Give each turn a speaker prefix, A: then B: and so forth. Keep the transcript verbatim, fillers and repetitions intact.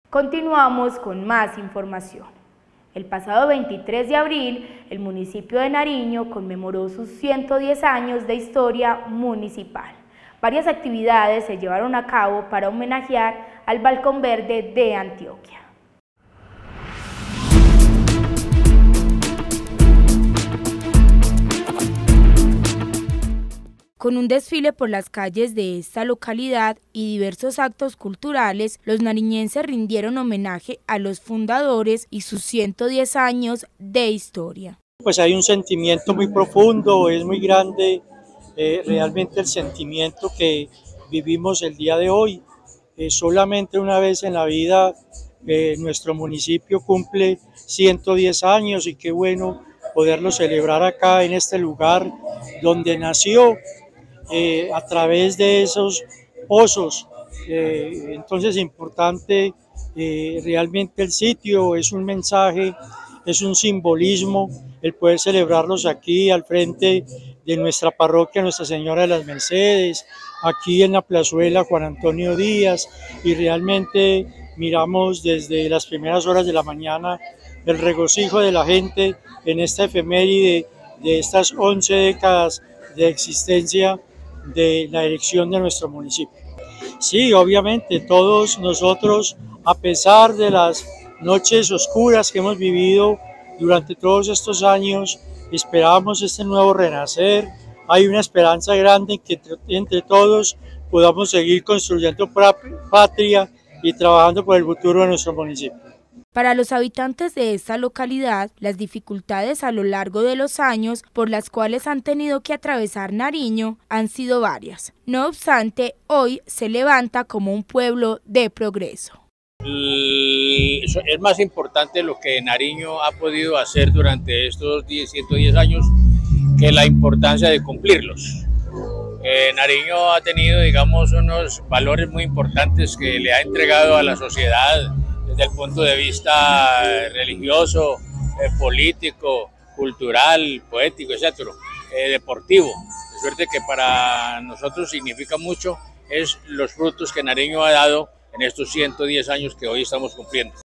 A: Continuamos con más información. El pasado veintitrés de abril, el municipio de Nariño conmemoró sus ciento diez años de historia municipal. Varias actividades se llevaron a cabo para homenajear al Balcón Verde de Antioquia. Con un desfile por las calles de esta localidad y diversos actos culturales, los nariñenses rindieron homenaje a los fundadores y sus ciento diez años de historia.
B: Pues hay un sentimiento muy profundo, es muy grande eh, realmente el sentimiento que vivimos el día de hoy. Eh, solamente una vez en la vida eh, nuestro municipio cumple ciento diez años y qué bueno poderlo celebrar acá en este lugar donde nació. Eh, a través de esos pozos, eh, entonces importante eh, realmente el sitio, es un mensaje, es un simbolismo el poder celebrarlos aquí al frente de nuestra parroquia Nuestra Señora de las Mercedes, aquí en la plazuela Juan Antonio Díaz, y realmente miramos desde las primeras horas de la mañana el regocijo de la gente en esta efeméride de estas once décadas de existencia de la elección de nuestro municipio. Sí, obviamente todos nosotros, a pesar de las noches oscuras que hemos vivido durante todos estos años, esperamos este nuevo renacer. Hay una esperanza grande en que entre, entre todos podamos seguir construyendo patria y trabajando por el futuro de nuestro municipio.
A: Para los habitantes de esta localidad, las dificultades a lo largo de los años por las cuales han tenido que atravesar Nariño han sido varias. No obstante, hoy se levanta como un pueblo de progreso.
C: Es más importante lo que Nariño ha podido hacer durante estos ciento diez años que la importancia de cumplirlos. Eh, Nariño ha tenido, digamos, unos valores muy importantes que le ha entregado a la sociedad, desde el punto de vista religioso, eh, político, cultural, poético, etcétera, eh, deportivo. De suerte que para nosotros significa mucho es los frutos que Nariño ha dado en estos ciento diez años que hoy estamos cumpliendo.